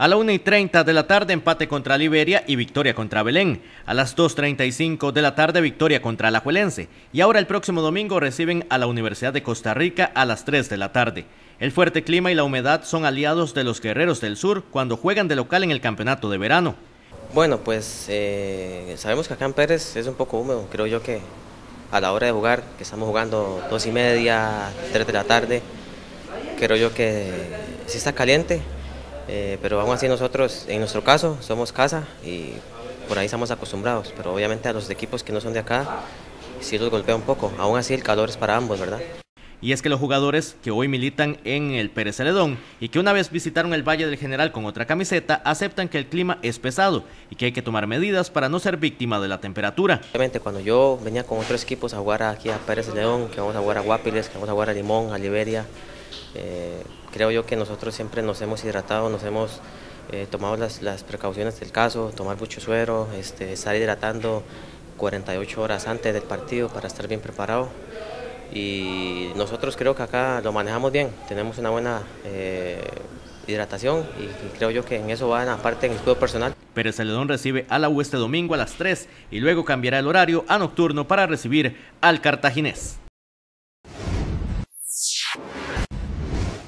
A la 1:30 de la tarde, empate contra Liberia y victoria contra Belén. A las 2:35 de la tarde, victoria contra Alajuelense. Y ahora el próximo domingo reciben a la Universidad de Costa Rica a las 3 de la tarde. El fuerte clima y la humedad son aliados de los Guerreros del Sur cuando juegan de local en el campeonato de verano. Bueno, pues sabemos que acá en Pérez es un poco húmedo. Creo yo que a la hora de jugar, que estamos jugando 2:30, 3 de la tarde, creo yo que sí está caliente. Pero aún así nosotros, en nuestro caso, somos casa y por ahí estamos acostumbrados, pero obviamente a los equipos que no son de acá sí los golpea un poco. Aún así el calor es para ambos, ¿verdad? Y es que los jugadores que hoy militan en el Pérez Celedón y que una vez visitaron el Valle del General con otra camiseta, aceptan que el clima es pesado y que hay que tomar medidas para no ser víctima de la temperatura. Obviamente cuando yo venía con otros equipos a jugar aquí a Pérez Celedón, que vamos a jugar a Guapiles, que vamos a jugar a Limón, a Liberia, creo yo que nosotros siempre nos hemos hidratado, nos hemos tomado las precauciones del caso, tomar mucho suero, estar hidratando 48 horas antes del partido para estar bien preparado. Y nosotros creo que acá lo manejamos bien, tenemos una buena hidratación y creo yo que en eso va aparte en el juego personal. Pérez Celedón recibe a la U este domingo a las 3 y luego cambiará el horario a nocturno para recibir al Cartaginés.